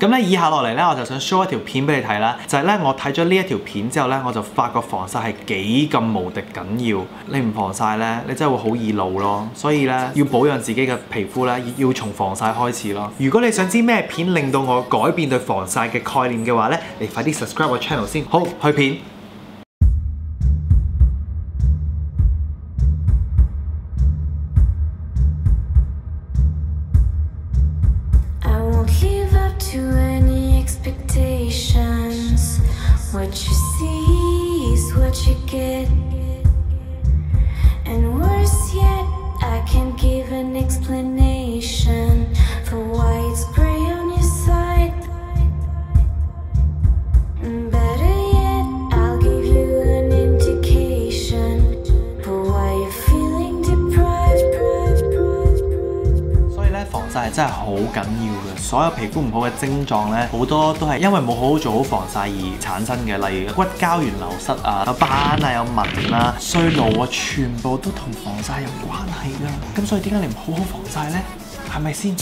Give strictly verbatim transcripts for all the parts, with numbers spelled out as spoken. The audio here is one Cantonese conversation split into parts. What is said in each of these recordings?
咁咧，以下落嚟咧，我就想 show 一條片俾你睇啦。就係咧，我睇咗呢一條片之後咧，我就發覺防曬係幾咁無敵緊要。你唔防曬咧，你真係會好易老咯。所以咧，要保養自己嘅皮膚咧，要從防曬開始咯。如果你想知咩片令到我改變對防曬嘅概念嘅話咧，你快啲 subscribe 我 channel 先。好，去片。 To any expectations, what you see is what you get, and worse yet, I can't give an explanation for why it's gray on your side. Better yet, I'll give you an indication for why you're feeling deprived. 所以咧，防曬係真係好緊要嘅。所有皮膚唔好嘅症狀咧，好多都係因為冇好好做好防曬而產生嘅，例如骨膠原流失啊、有斑啊、有紋啊、衰老啊，全部都同防曬有關係㗎。咁所以點解你唔好好防曬咧？係咪先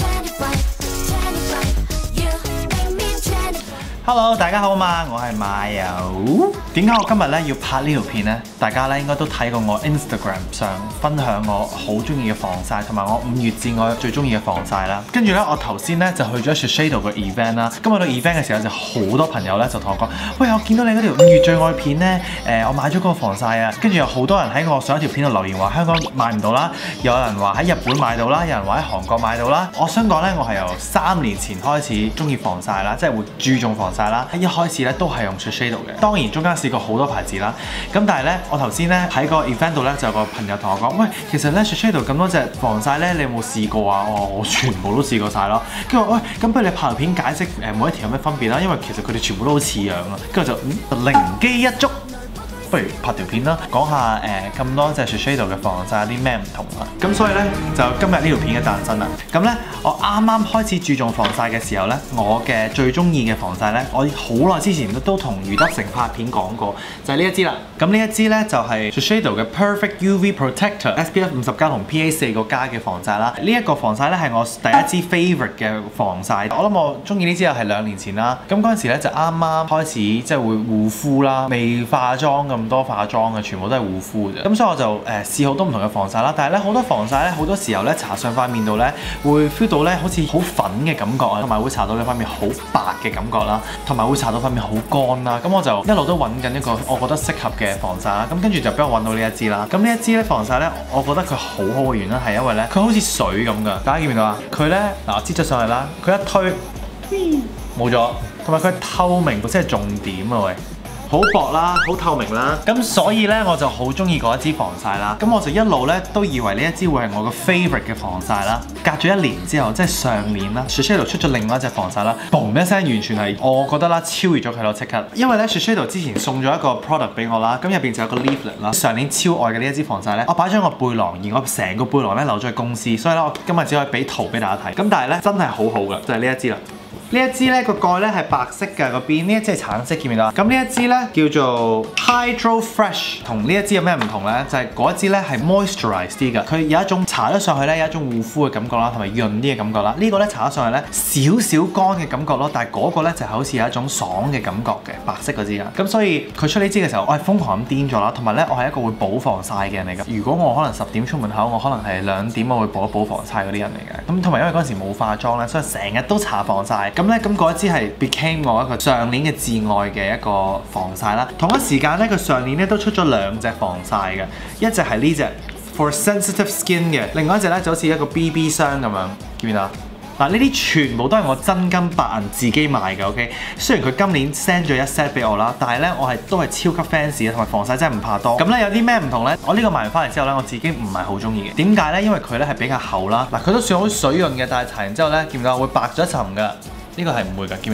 ？Hello， 大家好嘛，我係馬友。點解我今日咧要拍呢條片呢？大家咧應該都睇過我 Instagram 上分享我好中意嘅防曬，同埋我五月至愛最中意嘅防曬啦。跟住咧，我頭先咧就去咗 Shiseido 個 event 啦。咁去到 event 嘅時候，就好多朋友咧就同我講：喂，我見到你嗰條五月最愛片咧，誒、呃，我買咗嗰個防曬啊。跟住有好多人喺我上一條片度留言話香港買唔到啦，有人話喺日本買到啦，有人話喺韓國買到啦。我想講咧，我係由三年前開始中意防曬啦，即係會注重防曬啦。一開始咧都係用 Shiseido 嘅，當然中間試過好多牌子啦。咁但係咧，我頭先咧喺個 event 度咧就有個朋友同我講：喂，其實咧 Shiseido 咁多隻防曬咧，你有冇試過啊？我我全部都試過晒咯。跟住我喂，咁不如你拍條片解釋誒每一條有咩分別啦？因為其實佢哋全部都好似樣啊。跟住就嗯靈機一觸。不如拍條片啦，講下誒咁、呃、多隻 Shiseido 嘅防曬有啲咩唔同啦。咁所以咧就今日呢條片嘅誕生啦。咁咧我啱啱開始注重防曬嘅時候咧，我嘅最中意嘅防曬咧，我好耐之前都都同余德成拍片講過，就係、是、呢一支啦。咁呢一支咧就係、是、Shiseido 嘅 Perfect U V Protector S P F 五十加同 P A 四個加嘅防曬啦。呢、這、一個防曬咧係我第一支 favourite 嘅防曬。我諗我中意呢支又係兩年前啦。咁嗰陣時咧就啱啱開始即係會護膚啦，未化妝咁。咁多化妝嘅全部都係護膚嘅，咁所以我就誒、呃、試好多唔同嘅防曬啦。但係咧好多防曬咧好多時候咧搽上塊面度咧會 feel 到咧好似好粉嘅感覺啊，同埋會搽到你塊面好白嘅感覺啦，同埋會搽到塊面好乾啦。咁我就一路都揾緊一個我覺得適合嘅防曬啦。咁跟住就俾我揾到呢一支啦。咁呢一支咧防曬咧，我覺得佢好好嘅原因係因為咧佢好似水咁㗎。大家見唔見到啊？佢咧嗱我擠咗上去啦，佢一推冇咗，同埋佢透明度先係重點啊喂！好薄啦，好透明啦，咁所以咧我就好中意嗰一支防曬啦。咁我就一路咧都以為呢一支會係我嘅 favourite 嘅防曬啦。隔咗一年之後，即係上年啦 ，Shiseido 出咗另外一隻防曬啦，嘣一聲完全係我覺得啦超越咗佢咯，即刻。因為咧 Shiseido 之前送咗一個 product 俾我啦，咁入邊就有個 leaflet 啦。上年超愛嘅呢一支防曬咧，我擺咗我背囊，而我成個背囊咧留咗喺公司，所以咧我今日只可以俾圖俾大家睇。咁但係咧真係好好㗎，就係呢一支啦。呢一支咧個蓋咧係白色嘅嗰邊，呢一支係橙色，見唔見到啊？咁呢一支咧叫做 Hydro Fresh， 同呢一支有咩唔同咧？就係、是、嗰一支咧係 moisturize 啲嘅，佢有一種搽咗上去咧有一種護膚嘅感覺啦，同埋潤啲嘅感覺啦。這個、呢個咧搽咗上去咧少少乾嘅感覺咯，但係嗰個咧就係好似有一種爽嘅感覺嘅白色嗰支啊。咁所以佢出呢支嘅時候，我係瘋狂咁癲咗啦，同埋咧我係一個會補防曬嘅人嚟㗎。如果我可能十點出門口，我可能係兩點我會補一補防曬嗰啲人嚟嘅。咁同埋因為嗰陣時冇化妝咧，所以成日都搽防曬。咁咧，咁嗰一支係 became 我一個上年嘅至愛嘅一個防曬啦。同一時間咧，佢上年咧都出咗兩隻防曬嘅，一隻係呢隻 for sensitive skin 嘅，另外一隻咧就好似一個 B B 霜咁樣，見唔見啊？嗱，呢啲全部都係我真金白銀自己買嘅 ，OK。雖然佢今年 send 咗一 set 俾我啦，但係咧我係都係超級 fans 嘅，同埋防曬真係唔怕多。咁咧有啲咩唔同咧？我呢個買完翻嚟之後咧，我自己唔係好中意嘅。點解咧？因為佢咧係比較厚啦。嗱，佢都算好水潤嘅，但係搽完之後咧，見唔見到會白咗一層㗎？呢個係唔會㗎，見唔見到啊？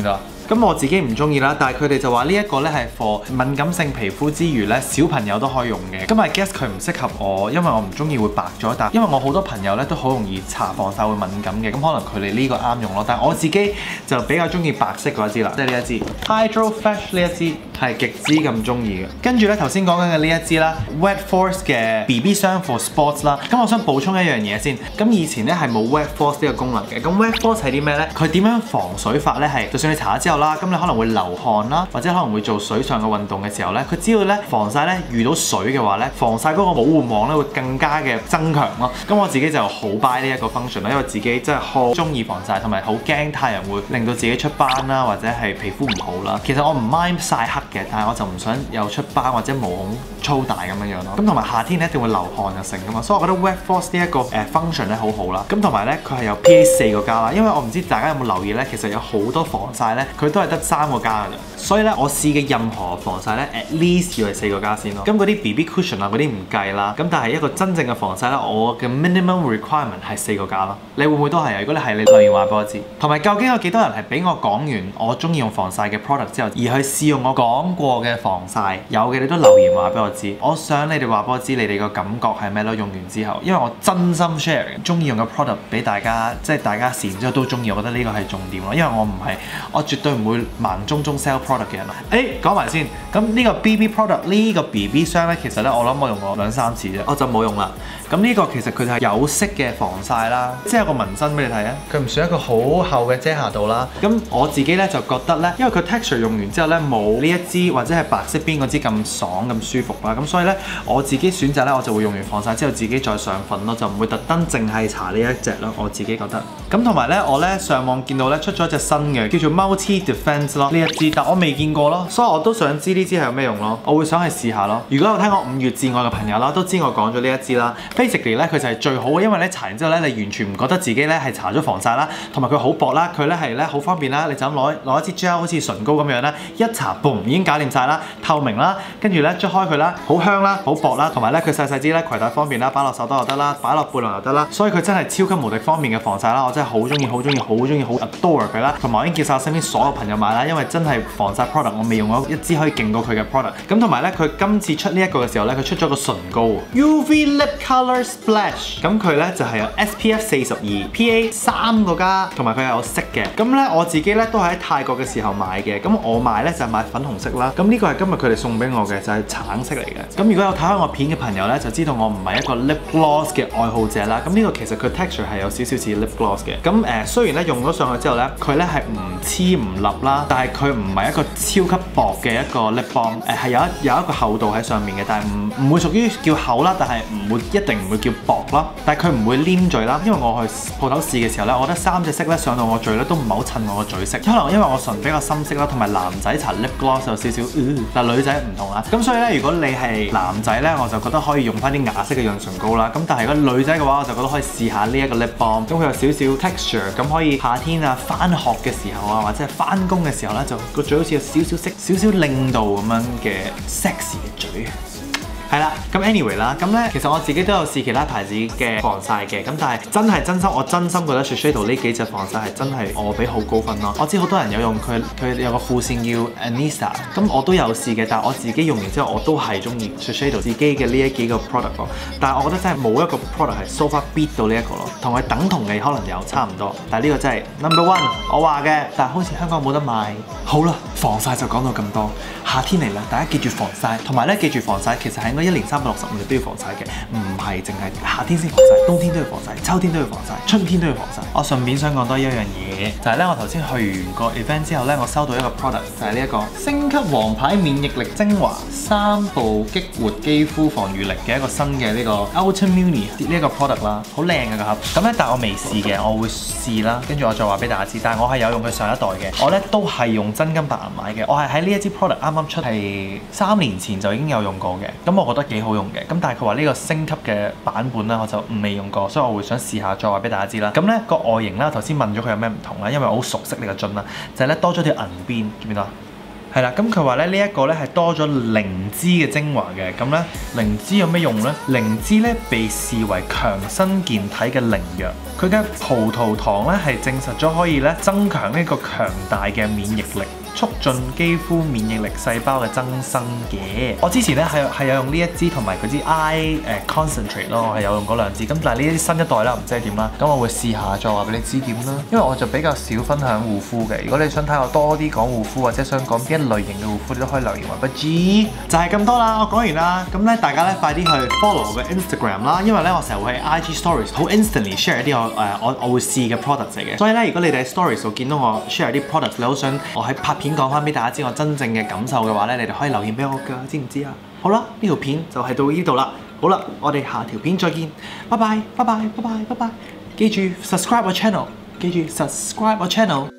咁我自己唔中意啦，但係佢哋就話呢一個咧係 for 敏感性皮膚之餘咧，小朋友都可以用嘅。咁 I guess 佢唔適合我，因為我唔中意會白咗，但因為我好多朋友咧都好容易搽防曬會敏感嘅，咁可能佢哋呢個啱用咯。但係我自己就比較中意白色嗰一支啦，即係呢一支 Hydro Fresh 呢一支係極之咁中意嘅。跟住咧頭先講緊嘅呢一支啦 Wet Force 嘅 B B 霜 for sports 啦。咁我想補充一樣嘢先，咁以前咧係冇 Wet Force 呢個功能嘅。咁 Wet Force 係啲咩咧？佢點樣防水法咧？係就算你搽咗之後啦，咁你可能會流汗啦，或者可能會做水上嘅運動嘅時候咧，佢只要咧防曬咧遇到水嘅話咧，防曬嗰個保護網咧會更加嘅增強咯。咁我自己就好 buy 呢一個 function 啦，因為自己真係好中意防曬，同埋好驚太陽會令到自己出斑啦，或者係皮膚唔好啦。其實我唔 mind 曬黑嘅，但係我就唔想有出斑或者毛孔粗大咁樣樣咯。咁同埋夏天咧一定會流汗就成噶嘛，所以我覺得 Wet Force 呢一個誒 function 咧好好啦。咁同埋咧佢係有 P A 四個加啦，因為我唔知大家有冇留意咧，其實有好多防曬咧佢都係得三個加㗎咋。所以咧我試嘅任何防曬咧 at least 要係四個加先咯。咁嗰啲 B B cushion 啊嗰啲唔計啦。咁但係一個真正嘅防曬咧，我嘅 minimum requirement 係四個加咯。你會唔會都係啊？如果你係，你留言話俾我知。同埋究竟有幾多人係俾我講完我中意用防曬嘅 product 之後，而去試用我講過嘅防曬？有嘅你都留言話俾我知。我想你哋話俾我知你哋個感覺係咩咯？用完之後，因為我真心 share 中意用嘅 product 俾大家，即係大家試完之後都中意，我覺得呢個係重點咯。因為我唔係，我絕對唔會盲中中 sell product 嘅人。誒講埋先，咁呢個 B B product 呢個 B B 霜咧，其實咧我諗我用過兩三次啫，我就冇用啦。咁呢個其實佢係有色嘅防曬啦，即係有個紋身俾你睇啊。佢唔算一個好厚嘅遮瑕度啦。咁我自己咧就覺得咧，因為佢 texture 用完之後咧冇呢一支或者係白色邊嗰支咁爽咁舒服啦。咁所以咧我自己選擇咧我就會用完防曬之後自己再上粉咯，就唔會特登淨係搽呢一隻咯。我自己覺得。咁同埋咧我咧上網見到咧出咗一隻新嘅叫做 Multi Defense 咯，呢一支，但我未見過咯，所以我都想知呢支係有咩用咯。我會想去試下咯。如果有聽我五月至愛嘅朋友啦，都知我講咗呢一支啦。Basically 咧佢就係最好嘅，因為咧搽完之後咧你完全唔覺得自己咧係搽咗防曬啦，同埋佢好薄啦，佢咧係咧好方便啦，你就咁攞攞一支 gel 好似唇膏咁樣咧，一搽 boom 已經搞掂晒啦，透明啦，跟住咧捽開佢啦，好香啦，好薄啦，同埋咧佢細細支咧攜帶方便啦，擺落手袋又得啦，擺落背囊又得啦，所以佢真係超級無敵方便嘅防曬啦，我真係好中意好中意好中意好 adore 佢啦，同埋我已經叫晒我身邊所有朋友買啦，因為真係防曬 product 我未用過一支可以勁過佢嘅 product， 咁同埋咧佢今次出呢一個嘅時候咧，佢出咗個唇膏 U V Lip Color Splash， 咁佢咧就係有 S P F 四十二 P A 三個加，同埋佢有色嘅。咁咧我自己咧都係喺泰國嘅時候買嘅，咁我買咧就係買粉紅色啦。咁呢個係今日佢哋送俾我嘅，就係橙色嚟嘅。咁如果有睇開我片嘅朋友咧，就知道我唔係一個 lip gloss 嘅愛好者啦。咁呢個其實佢 texture 係有少少似 lip gloss 嘅。咁誒雖然咧用咗上去之後咧，佢咧係唔黐唔立啦，但係佢唔係一個超級薄嘅一個 lip balm， 誒係有一有一個厚度喺上面嘅，但係唔唔會屬於叫厚啦，但係唔會一定唔會叫薄啦。但係佢唔會黏嘴啦，因為我去鋪頭試嘅時候咧，我覺得三隻色咧上到我嘴咧都唔係好襯我個嘴色，可能因為我唇比較深色啦，同埋男仔搽 lip gloss 有少少，呃、但係女仔唔同啦。咁所以咧，如果你係男仔咧，我就覺得可以用翻啲啞色嘅潤唇膏啦。咁但係如果女仔嘅話，我就覺得可以試下呢一個 lip balm，咁佢有少少 texture，咁可以夏天啊翻學嘅時候啊，或者係翻工嘅時候咧，就個嘴好似有少少色、少少令到咁樣嘅 sexy 嘅嘴。係啦，咁 anyway 啦，咁咧其實我自己都有試其他牌子嘅防曬嘅，咁但係真係真心，我真心覺得 Shiseido 呢幾隻防曬係真係我俾好高分咯。我知好多人有用佢，佢有個副線叫 Anissa， 咁我都有試嘅，但係我自己用完之後我都係中意 Shiseido 自己嘅呢一幾個 product 咯。但係我覺得真係冇一個 product 係 so far beat 到呢一個咯，同佢等同嘅可能有差唔多，但係呢個真係 number one， 我話嘅，但係好似香港冇得賣。好啦，防曬就講到咁多，夏天嚟啦，大家記住防曬，同埋咧記住防曬其實係應該一年三百六十五日都要防曬嘅，唔係淨係夏天先防曬，冬天都要防曬，秋天都要防曬，春天都要防曬。我順便想講多一樣嘢，就係咧我頭先去完個 event 之後咧，我收到一個 product 就係呢一個升級王牌免疫力精華三步激活肌膚防禦力嘅一個新嘅呢個 Ultimuni 呢一個 product 啦，好靚嘅個盒。咁咧但係我未試嘅，我會試啦，跟住我再話俾大家知。但係我係有用佢上一代嘅，我咧都係用真金白銀買嘅。我係喺呢一支 product 啱啱出係三年前就已經有用過嘅，咁我覺得幾好用嘅。咁但係佢話呢個升級嘅版本咧，我就未用過，所以我會想試下再話俾大家知啦。咁咧個外形啦，頭先問咗佢有咩唔同啦，因為我好熟悉呢個樽啦，就係咧多咗條銀邊，見唔見到啊？ 係啦，咁佢話咧呢一個咧係多咗靈芝嘅精華嘅，咁咧靈芝有咩用咧？靈芝咧被視為強身健體嘅靈藥，佢嘅葡萄糖咧係證實咗可以咧增強呢個強大嘅免疫力，促進肌膚免疫力細胞嘅增生嘅。我之前咧係係有用呢一支同埋嗰支 eye 誒 concentrate 咯，我係有用嗰兩支。咁但係呢啲新一代啦，唔知係點啦。咁我會試下再話俾你知點啦。因為我就比較少分享護膚嘅。如果你想睇我多啲講護膚或者想講邊一類型嘅護膚，你都可以留言話俾我知。就係咁多啦，我講完啦。咁咧大家咧快啲去 follow 我嘅 Instagram 啦，因為咧我成日會喺 I G Stories 好 instantly share 一啲我誒、呃、我我會試嘅 products 嚟嘅。所以咧，如果你哋喺 Stories 度見到我 share 啲 products， 你好想我喺拍片講翻俾大家知我真正嘅感受嘅話咧，你哋可以留言俾我㗎，知唔知啊？好啦，呢條片就係到呢度啦。好啦，我哋下條片再見，拜拜，拜拜，拜拜，拜拜。記住 subscribe 我 channel， 記住 subscribe 我 channel。